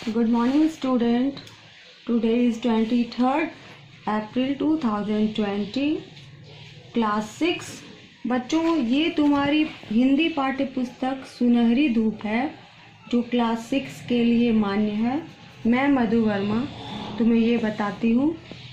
Good morning student. Today is 23rd April 2020 class 6। बच्चों, ये तुम्हारी हिंदी पाठ्य पुस्तक सुनहरी धूप है जो क्लास 6 के लिए मान्य है। मैं मधु वर्मा तुम्हें ये बताती हूँ।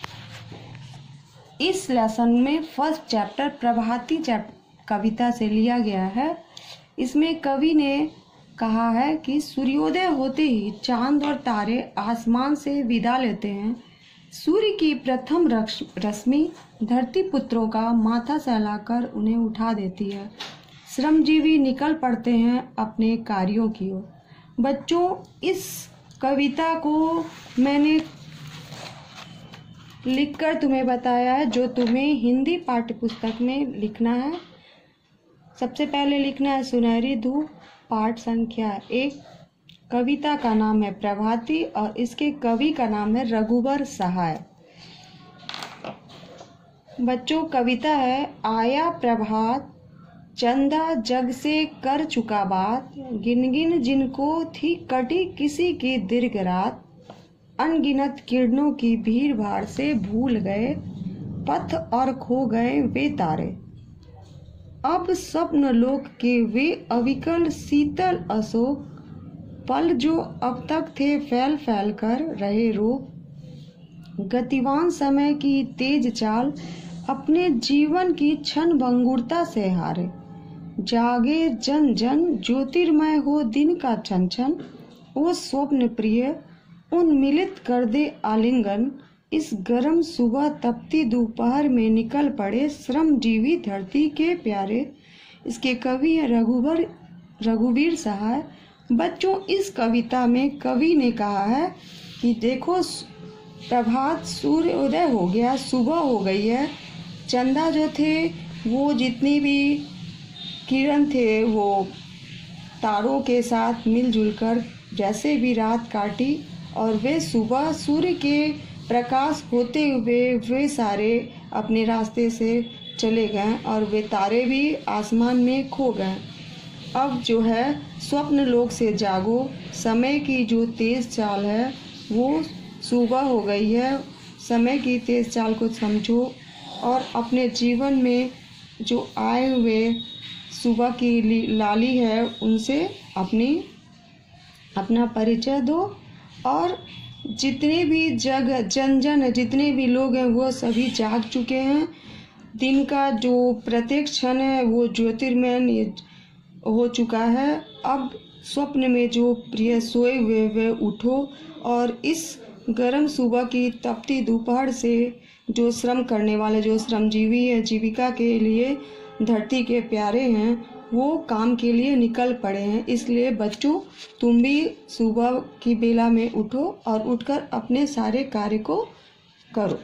इस लेसन में फर्स्ट चैप्टर प्रभाती कविता से लिया गया है। इसमें कवि ने कहा है कि सूर्योदय होते ही चांद और तारे आसमान से विदा लेते हैं। सूर्य की प्रथम रश्मि धरती पुत्रों का माथा सहलाकर उन्हें उठा देती है। श्रमजीवी निकल पड़ते हैं अपने कार्यों की ओर। बच्चों, इस कविता को मैंने लिखकर तुम्हें बताया है जो तुम्हें हिंदी पाठ्य पुस्तक में लिखना है। सबसे पहले लिखना है सुनहरी धूप, पाठ संख्या 1। कविता का नाम है प्रभाती और इसके कवि का नाम है रघुवर सहाय। बच्चों, कविता है आया प्रभात, चंदा जग से कर चुका बात, गिन गिन जिनको थी कटी किसी की दीर्घ रात, अनगिनत किरणों की भीड़ भाड़ से भूल गए पथ और खो गए वे तारे। अब स्वप्न लोक के वे अविकल शीतल अशोक पल जो अब तक थे फैल फैल कर रहे रोग। गतिवान समय की तेज चाल अपने जीवन की क्षण भंगुरता से हारे। जागे जन जन ज्योतिर्मय हो दिन का छन छन, ओ स्वप्न प्रिय उन्मिलित कर दे आलिंगन। इस गर्म सुबह तपती दोपहर में निकल पड़े श्रमजीवी धरती के प्यारे। इसके कवि है रघुवीर सहाय। बच्चों, इस कविता में कवि ने कहा है कि देखो प्रभात, सूर्योदय हो गया, सुबह हो गई है। चंदा जो थे वो जितनी भी किरण थे वो तारों के साथ मिलजुल कर जैसे भी रात काटी और वे सुबह सूर्य के प्रकाश होते हुए वे सारे अपने रास्ते से चले गए और वे तारे भी आसमान में खो गए। अब जो है स्वप्न लोक से जागो, समय की जो तेज चाल है वो सुबह हो गई है। समय की तेज चाल को समझो और अपने जीवन में जो आए हुए सुबह की लाली है उनसे अपना परिचय दो। और जितने भी जन जितने भी लोग हैं वो सभी जाग चुके हैं। दिन का जो प्रत्येक क्षण है वो ज्योतिर्मय हो चुका है। अब स्वप्न में जो प्रिय सोए हुए वे उठो और इस गर्म सुबह की तपती दोपहर से जो श्रम करने वाले जो श्रमजीवी है, जीविका के लिए धरती के प्यारे हैं, वो काम के लिए निकल पड़े हैं। इसलिए बच्चों, तुम भी सुबह की बेला में उठो और उठकर अपने सारे कार्य को करो।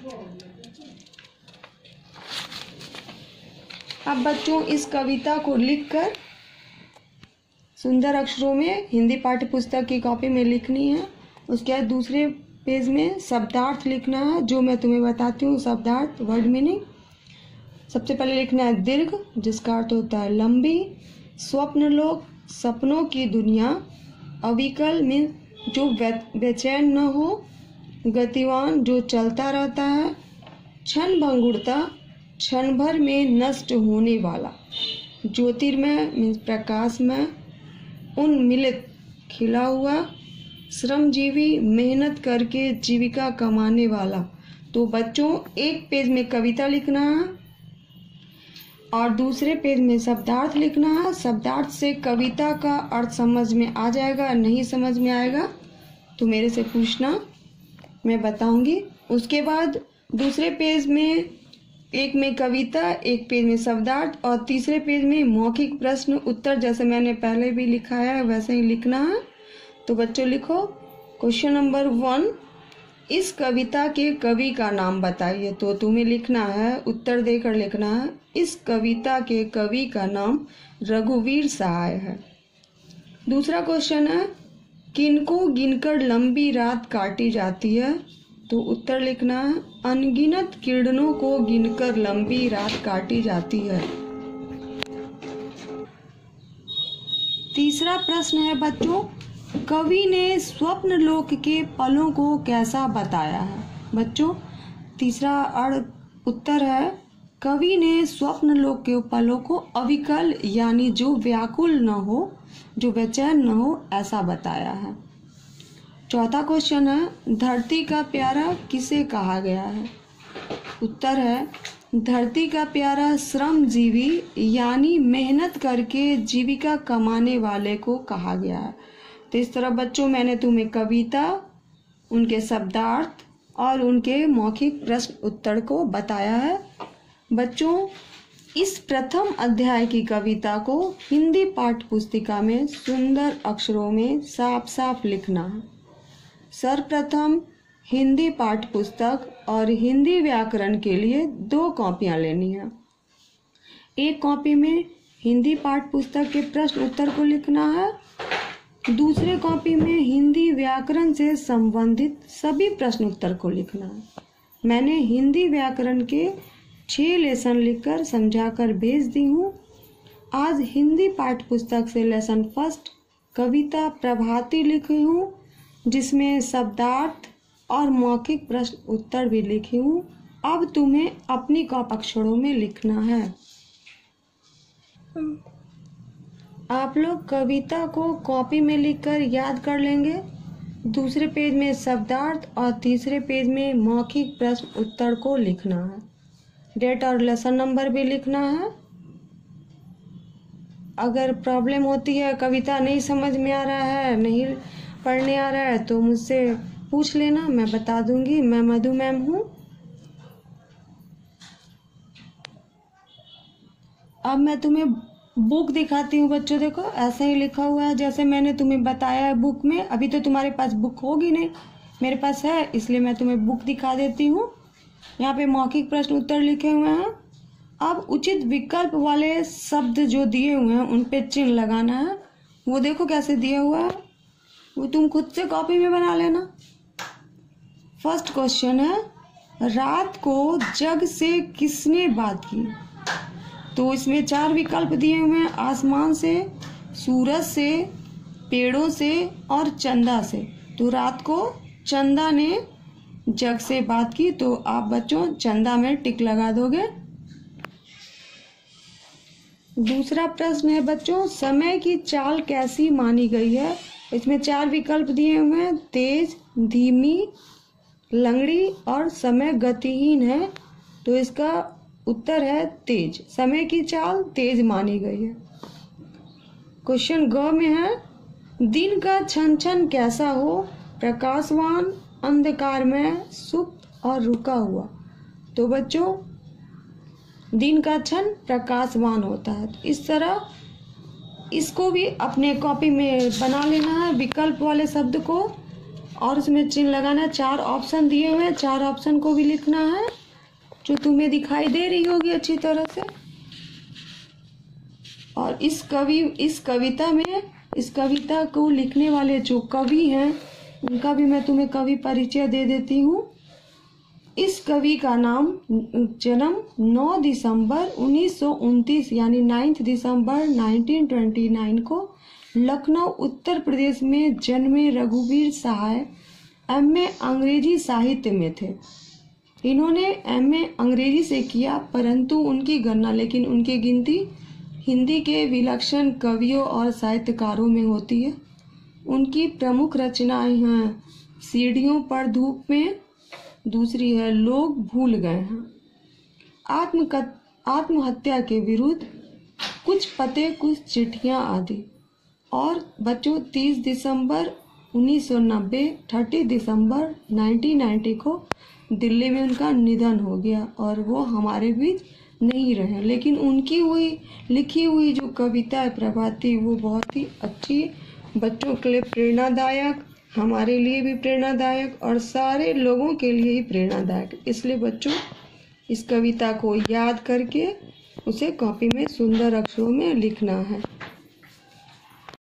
अब बच्चों, इस कविता को लिखकर सुंदर अक्षरों में हिंदी पाठ्य पुस्तक की कॉपी में लिखनी है। उसके बाद दूसरे पेज में शब्दार्थ लिखना है जो मैं तुम्हें बताती हूँ। शब्दार्थ, वर्ड मीनिंग। सबसे पहले लिखना है दीर्घ, जिसका अर्थ होता है लंबी। स्वप्न लोक, सपनों की दुनिया। अविकल में जो बेचैन न हो। गतिवान, जो चलता रहता है। क्षण भंगुरता, क्षण भर में नष्ट होने वाला। ज्योतिर्मय मीन्स प्रकाशमय। उन्मिलित, खिला हुआ। श्रमजीवी, मेहनत करके जीविका कमाने वाला। तो बच्चों, एक पेज में कविता लिखना है और दूसरे पेज में शब्दार्थ लिखना है। शब्दार्थ से कविता का अर्थ समझ में आ जाएगा, नहीं समझ में आएगा तो मेरे से पूछना, मैं बताऊंगी। उसके बाद दूसरे पेज में एक में कविता, एक पेज में शब्दार्थ और तीसरे पेज में मौखिक प्रश्न उत्तर, जैसे मैंने पहले भी लिखा है वैसे ही लिखना है। तो बच्चों लिखो। क्वेश्चन नंबर 1, इस कविता के कवि का नाम बताइए। तो तुम्हें लिखना है, उत्तर देकर लिखना है, इस कविता के कवि का नाम रघुवीर सहाय है। दूसरा क्वेश्चन है, किनको गिनकर लंबी रात काटी जाती है। तो उत्तर लिखना है, अनगिनत किरणों को गिनकर लंबी रात काटी जाती है। तीसरा प्रश्न है बच्चों, कवि ने स्वप्न लोक के पलों को कैसा बताया है? बच्चों, तीसरा उत्तर है, कवि ने स्वप्न लोक के पलों को अविकल यानी जो व्याकुल न हो, जो बेचैन न हो, ऐसा बताया है। चौथा क्वेश्चन है, धरती का प्यारा किसे कहा गया है? उत्तर है, धरती का प्यारा श्रमजीवी यानी मेहनत करके जीविका कमाने वाले को कहा गया है। तो इस तरह बच्चों मैंने तुम्हें कविता, उनके शब्दार्थ और उनके मौखिक प्रश्न उत्तर को बताया है। बच्चों, इस प्रथम अध्याय की कविता को हिंदी पाठ्य पुस्तिका में सुंदर अक्षरों में साफ साफ लिखना है। सर्वप्रथम हिंदी पाठ्य पुस्तक और हिंदी व्याकरण के लिए 2 कॉपियां लेनी है। एक कॉपी में हिंदी पाठ्य पुस्तक के प्रश्न उत्तर को लिखना है, दूसरे कॉपी में हिंदी व्याकरण से संबंधित सभी प्रश्न उत्तर को लिखना है। मैंने हिंदी व्याकरण के 6 लेसन लिखकर समझाकर भेज दी हूँ। आज हिंदी पाठ्य पुस्तक से लेसन फर्स्ट कविता प्रभाती लिखी हूँ, जिसमें शब्दार्थ और मौखिक प्रश्न उत्तर भी लिखी हूँ। अब तुम्हें अपनी कॉपी अक्षरों में लिखना है। आप लोग कविता को कॉपी में लिखकर याद कर लेंगे। दूसरे पेज में शब्दार्थ और तीसरे पेज में मौखिक प्रश्न उत्तर को लिखना है। डेट और लेसन नंबर भी लिखना है। अगर प्रॉब्लम होती है, कविता नहीं समझ में आ रहा है, नहीं पढ़ने आ रहा है, तो मुझसे पूछ लेना, मैं बता दूंगी। मैं मधु मैम हूँ। अब मैं तुम्हें बुक दिखाती हूँ। बच्चों देखो, ऐसे ही लिखा हुआ है जैसे मैंने तुम्हें बताया है बुक में। अभी तो तुम्हारे पास बुक होगी नहीं, मेरे पास है, इसलिए मैं तुम्हें बुक दिखा देती हूँ। यहाँ पे मौखिक प्रश्न उत्तर लिखे हुए हैं। अब उचित विकल्प वाले शब्द जो दिए हुए हैं उन पे चिन्ह लगाना है। वो देखो कैसे दिया हुआ है, वो तुम खुद से कॉपी में बना लेना। फर्स्ट क्वेश्चन है, रात को जग से किसने बात की? तो इसमें 4 विकल्प दिए हुए हैं, आसमान से, सूरज से, पेड़ों से और चंदा से। तो रात को चंदा ने जग से बात की, तो आप बच्चों चंदा में टिक लगा दोगे। दूसरा प्रश्न है बच्चों, समय की चाल कैसी मानी गई है? इसमें 4 विकल्प दिए हुए हैं, तेज, धीमी, लंगड़ी और समय गतिहीन है। तो इसका उत्तर है तेज। समय की चाल तेज मानी गई है। क्वेश्चन ग में है, दिन का छन छन कैसा हो? प्रकाशवान, अंधकार में, सुप्त और रुका हुआ। तो बच्चों दिन का क्षण प्रकाशवान होता है। तो इस तरह इसको भी अपने कॉपी में बना लेना है, विकल्प वाले शब्द को, और उसमें चिन्ह लगाना है। 4 ऑप्शन दिए हुए हैं, 4 ऑप्शन को भी लिखना है, जो तुम्हें दिखाई दे रही होगी अच्छी तरह से। और इस कविता को लिखने वाले जो कवि हैं उनका भी मैं तुम्हें कवि परिचय दे देती हूँ। इस कवि का नाम, जन्म 9 दिसंबर 1929 यानी 9 दिसंबर 1929 को लखनऊ उत्तर प्रदेश में जन्मे रघुवीर सहाय एमए अंग्रेजी साहित्य में थे। इन्होंने एमए अंग्रेजी से किया, परंतु उनकी गिनती हिंदी के विलक्षण कवियों और साहित्यकारों में होती है। उनकी प्रमुख रचनाएं हैं सीढ़ियों पर धूप में, दूसरी है लोग भूल गए हैं, आत्महत्या के विरुद्ध, कुछ पते कुछ चिट्ठियां आदि। और बच्चों 30 दिसंबर 1990 30 दिसंबर 1990 को दिल्ली में उनका निधन हो गया और वो हमारे बीच नहीं रहे। लेकिन उनकी लिखी हुई जो कविता है प्रभाती, वो बहुत ही अच्छी, बच्चों के लिए प्रेरणादायक, हमारे लिए भी प्रेरणादायक और सारे लोगों के लिए ही प्रेरणादायक। इसलिए बच्चों इस कविता को याद करके उसे कॉपी में सुंदर अक्षरों में लिखना है।